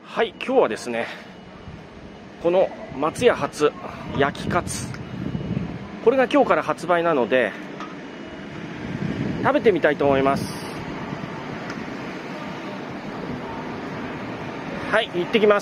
はい、今日はですね、この松屋発焼きカツ、これが今日から発売なので食べてみたいと思います。はい、行ってきます。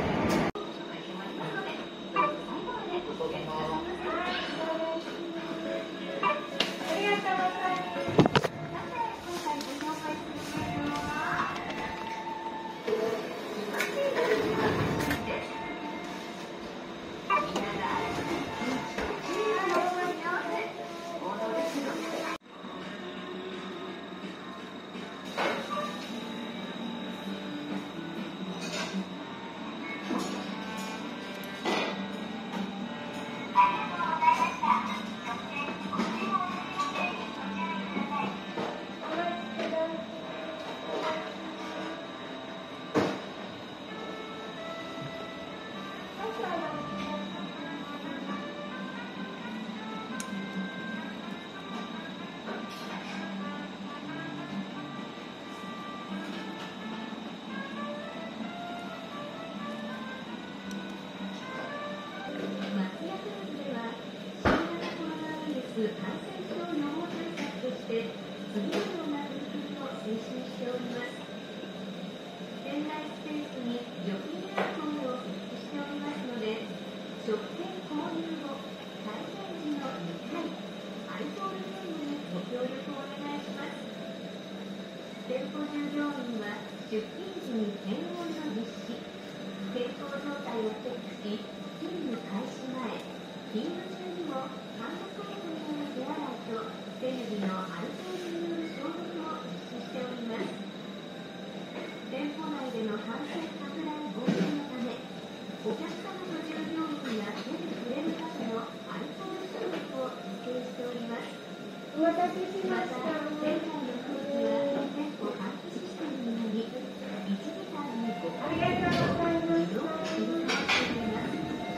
感染症予防対策として次のような取り組みを推進しております。店内スペースに除菌アルコールを設置しておりますので、食券購入後、開店時の2回アルコール検査にご協力をお願いします。店舗従業員は出勤時に検温の実施、健康状態をチェックし、勤務開始前、勤務中にもハンドソープによる手洗いと手指のアルコールによる消毒を実施しております。店舗内での感染拡大防止のため、お客様と従業員が手に触れる数のアルコール消毒を徹底しております。お待たせしました。店内の空気は店舗換気システムにより1時間に5回自動で入れ替わっています。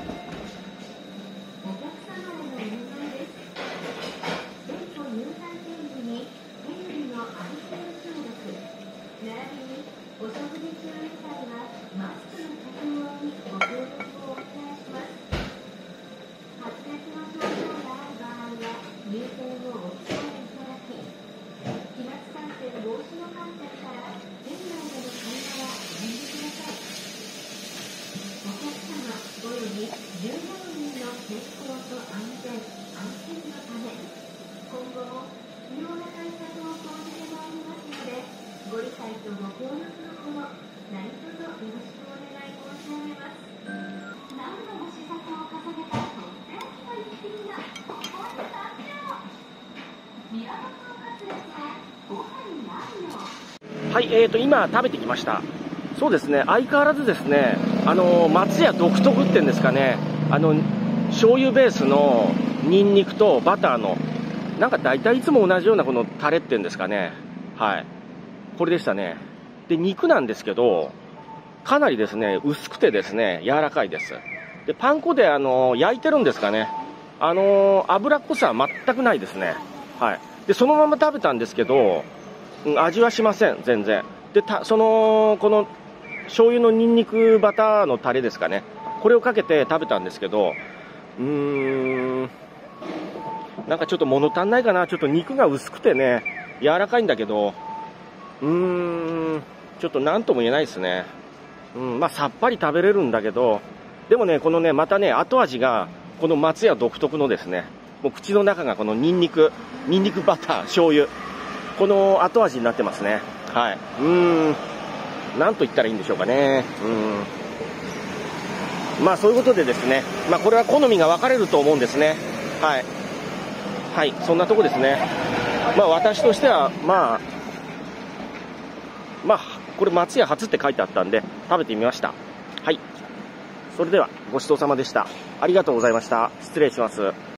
お客様へのお願いです。店舗入館展示に手指のアルコール消毒、並びにお食事中以外はマスクの着用にご協力をお願いします。発熱の症状がある場合は入店をお控えいただき、飛沫感染防止の観点から店内での会話はおやめください。お客様および従業員の健康と安全・安心のため、今後も必要な対策を講じてまいりますので、ご理解とご協力のほど何卒よろしくお願い申し上げます。何度も試作を重ねたとっておきの一品がここに誕生。宮本のカツレツはご飯に合うよ。 はい、今食べてきました。そうですね、相変わらずですね、松屋独特っていうんですかね、醤油ベースのニンニクとバターの、なんか大体いつも同じようなこのタレっていうんですかね、はい、これでしたね。で、肉なんですけど、かなりですね、薄くてですね、柔らかいです。で、パン粉で焼いてるんですかね、脂っこさは全くないですね。はい。で、そのまま食べたんですけど、味はしません、全然。で、この醤油のニンニクバターのタレですかね、これをかけて食べたんですけど、なんかちょっと物足んないかな。ちょっと肉が薄くてね、柔らかいんだけど、ちょっと何とも言えないですね。まあさっぱり食べれるんだけど、でもね、このね、またね、後味がこの松屋独特のですね、もう口の中がこのニンニクバター、醤油、この後味になってますね。はい。なんと言ったらいいんでしょうかね。まあそういうことでですね、まあこれは好みが分かれると思うんですね。はい。はい、そんなとこですね。まあ私としては、まあ、これ松屋初って書いてあったんで、食べてみました。はい。それでは、ごちそうさまでした。ありがとうございました。失礼します。